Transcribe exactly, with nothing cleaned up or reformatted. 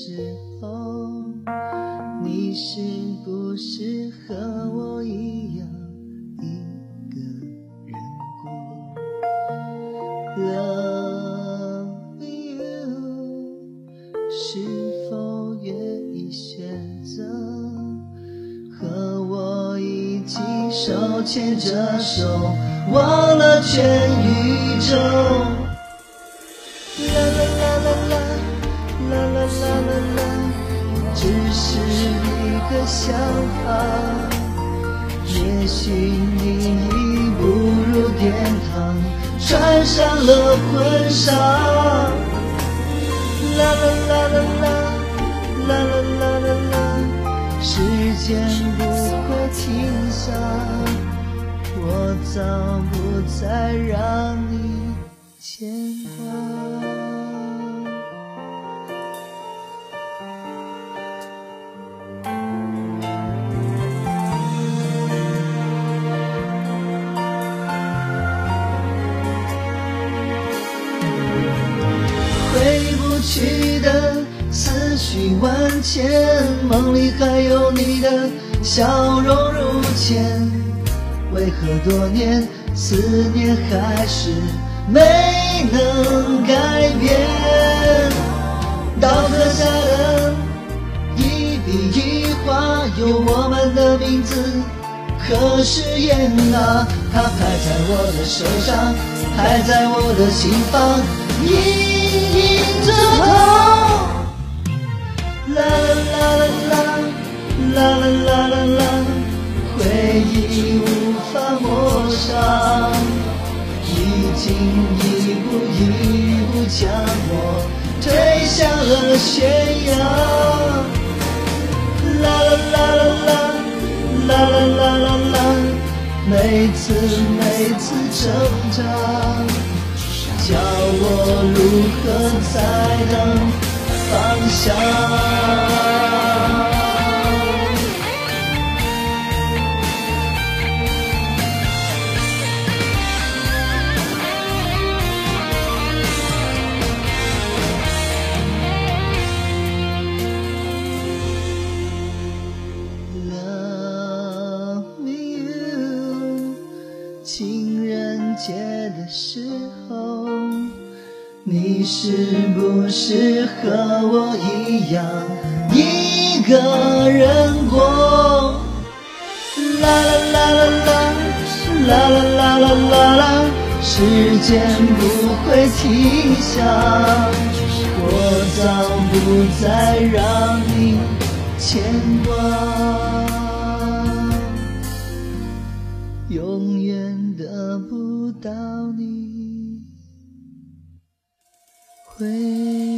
时候，你是不是和我一样一个人过 ？Love you， 是否愿意选择和我一起手牵着手，忘了全宇宙？啦啦啦啦啦，啦啦啦啦啦，只是一个想法。也许你已步入殿堂，穿上了婚纱。啦啦啦啦啦，啦啦啦啦啦，时间不会停下，我早不再让你牵挂。回不去的思绪万千，梦里还有你的笑容如前，为何多年思念还是没能改变？刀刻下的一笔一画有我们的名字，可是烟啊，它拍在我的手上，拍在我的心房，隐隐着痛。啦啦啦啦啦啦啦啦啦，回忆无法抹杀，已经一步一步将我推向了悬崖。啦啦啦啦啦，啦啦啦啦啦，每次每次挣扎，叫我如何才能放下？情人节的时候，你是不是和我一样一个人过？啦啦啦啦啦，啦啦啦啦啦啦，时间不会停下，我早不再让你牵挂。永远得不到你回